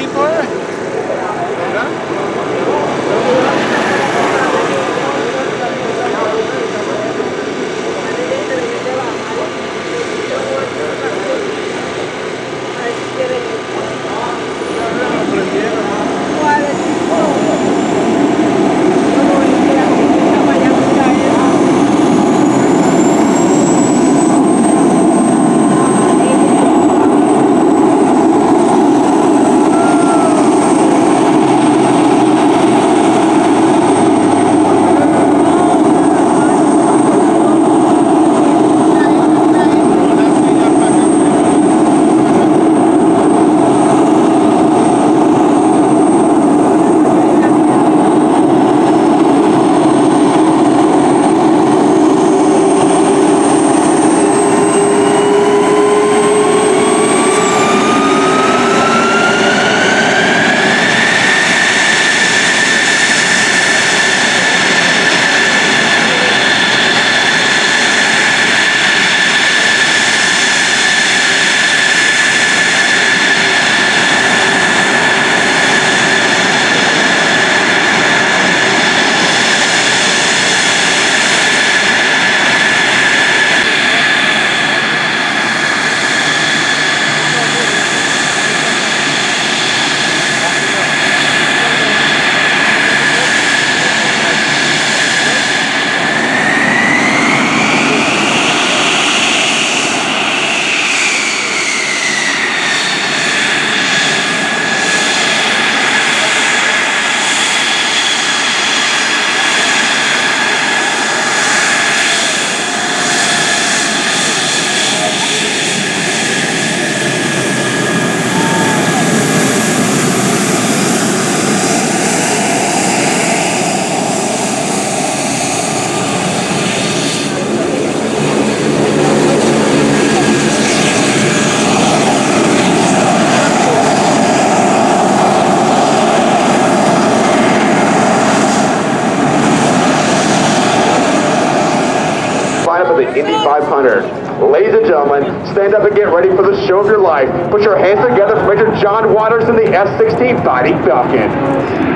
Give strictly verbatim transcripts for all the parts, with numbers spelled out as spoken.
deeper. Indy five hundred. Ladies and gentlemen, stand up and get ready for the show of your life. Put your hands together for Major John Waters in the S sixteen Fighting Falcon.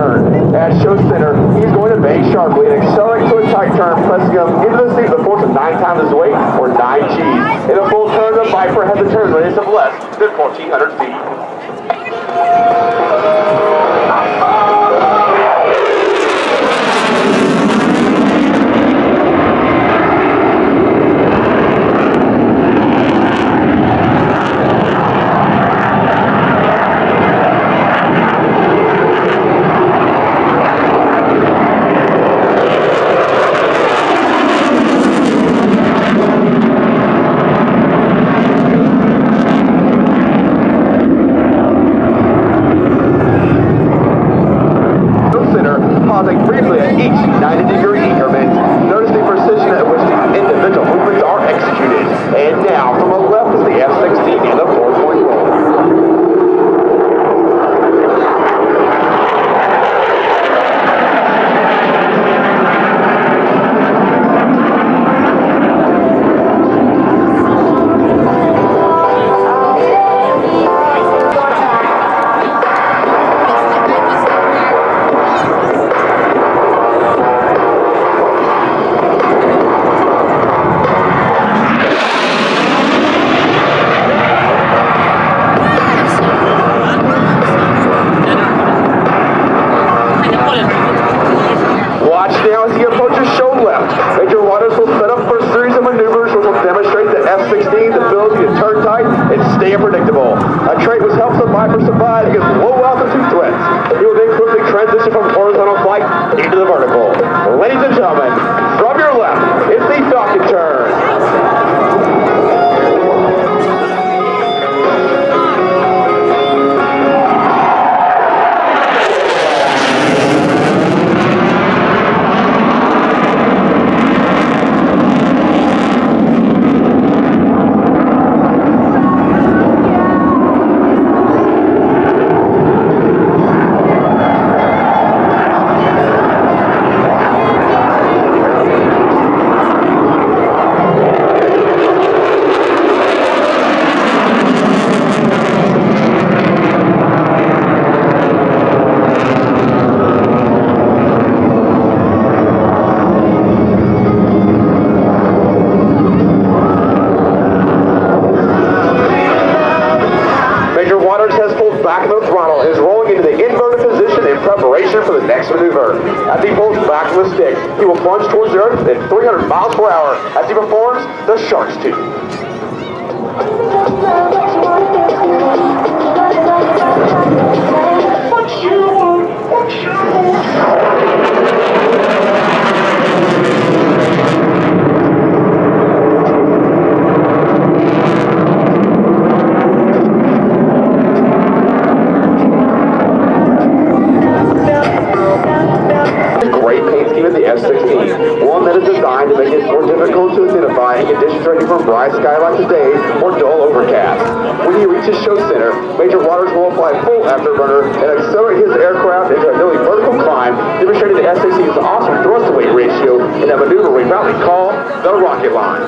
turn. At show center, he's going to bank sharply and accelerate to a tight turn, pressing him into the seat with a force of nine times his weight, or nine G's. In a full turn, the Viper has a turn radius of less than fourteen hundred feet. Pausing briefly at each ninety degree increment. Notice the precision at which the individual movements are executed. And now, from the left is the F sixteen in the four-point roll. Now as he approaches show left, Major Waters will set up for a series of maneuvers which will demonstrate the F sixteen's ability to turn tight and stay unpredictable. A trait which helps the Viper survive against low altitude threats. He will then quickly transition from horizontal flight into the vertical. Ladies and gentlemen, from your left, it's the Falcon turn. Back of the throttle and is rolling into the inverted position in preparation for the next maneuver. As he pulls back from the stick, he will plunge towards the earth at three hundred miles per hour as he performs the Shark's Tooth. What you want, what you want. F sixteen, one that is designed to make it more difficult to identify in conditions ranging from bright sky like today or dull overcast. When he reaches show center, Major Waters will apply full afterburner and accelerate his aircraft into a nearly vertical climb, demonstrating the F sixteen's awesome thrust-to-weight ratio in a maneuver we proudly call the rocket launch.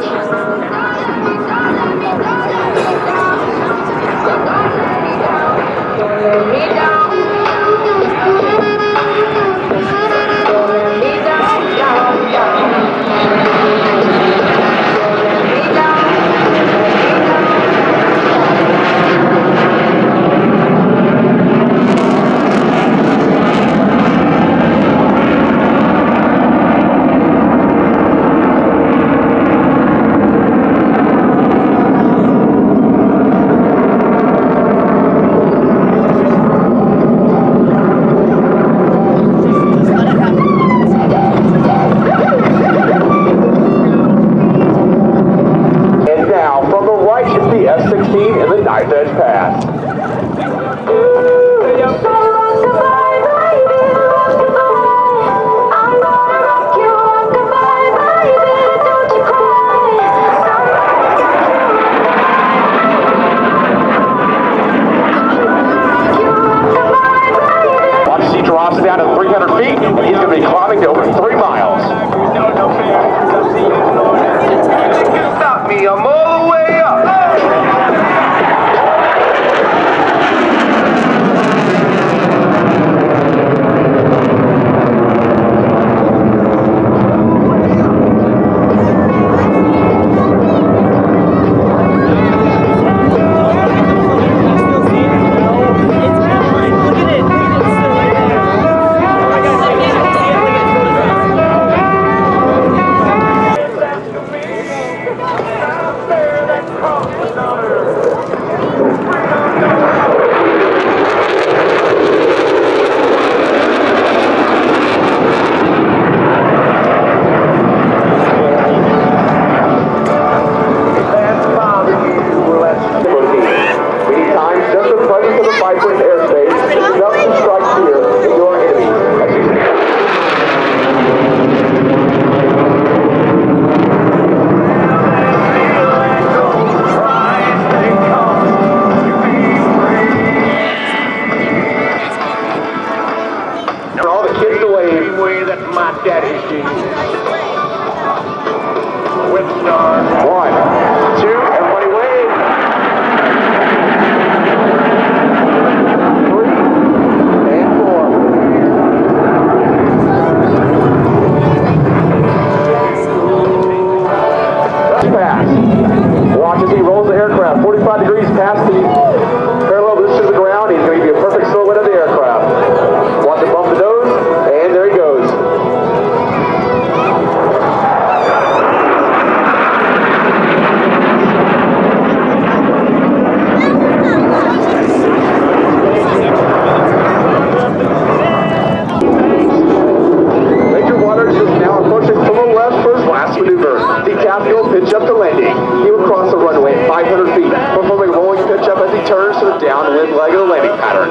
F sixteen in the Knife Edge Pass. Watch as he drops it down to three hundred feet, and he's going to be climbing to over three miles. Stop me, I'm all the way up. kids to wave. Way that my daddy's genius. With stars. One, two, everybody wave. Three, and four. Pass. Watch as he rolls the aircraft. forty-five degrees past the parallel boost to the ground. He's going to be a perfect silhouette of the aircraft. Watch him bump the nose, and there he goes. Major Waters is now approaching from the left for his last maneuver. Decapio pitch up to landing. He will cross the runway at five hundred feet, performing rolling pitch up as he turns to the downwind leg of the landing pattern.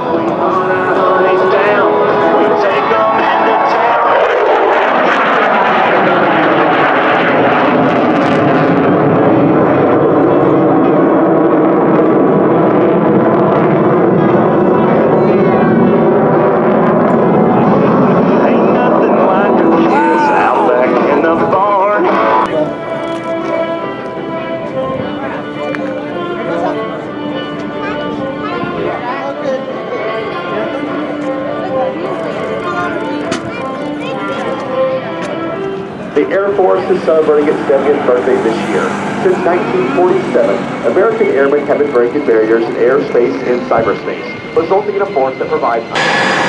The Air Force is celebrating its seventieth birthday this year. Since nineteen forty-seven, American airmen have been breaking barriers in airspace and cyberspace, resulting in a force that provides